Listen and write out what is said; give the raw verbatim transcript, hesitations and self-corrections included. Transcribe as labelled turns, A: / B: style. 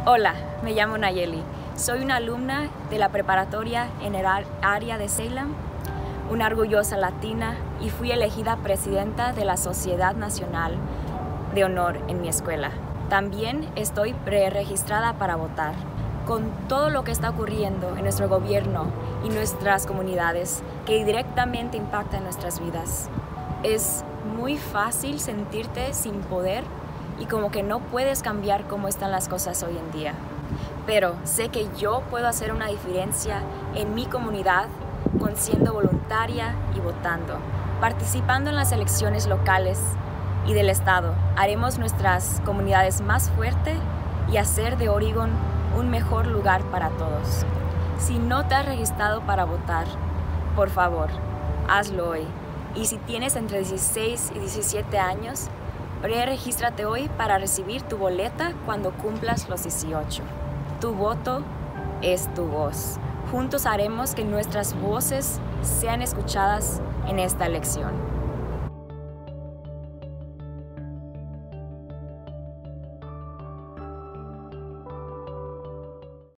A: Hola, me llamo Nayeli. Soy una alumna de la preparatoria en el área de Salem, una orgullosa latina, y fui elegida presidenta de la Sociedad Nacional de Honor en mi escuela. También estoy preregistrada para votar. Con todo lo que está ocurriendo en nuestro gobierno y nuestras comunidades, que directamente impacta en nuestras vidas, es muy fácil sentirte sin poder y como que no puedes cambiar cómo están las cosas hoy en día. Pero sé que yo puedo hacer una diferencia en mi comunidad con siendo voluntaria y votando. Participando en las elecciones locales y del estado, haremos nuestras comunidades más fuertes y hacer de Oregon un mejor lugar para todos. Si no te has registrado para votar, por favor, hazlo hoy. Y si tienes entre dieciséis y diecisiete años, pre-regístrate hoy para recibir tu boleta cuando cumplas los dieciocho. Tu voto es tu voz. Juntos haremos que nuestras voces sean escuchadas en esta elección.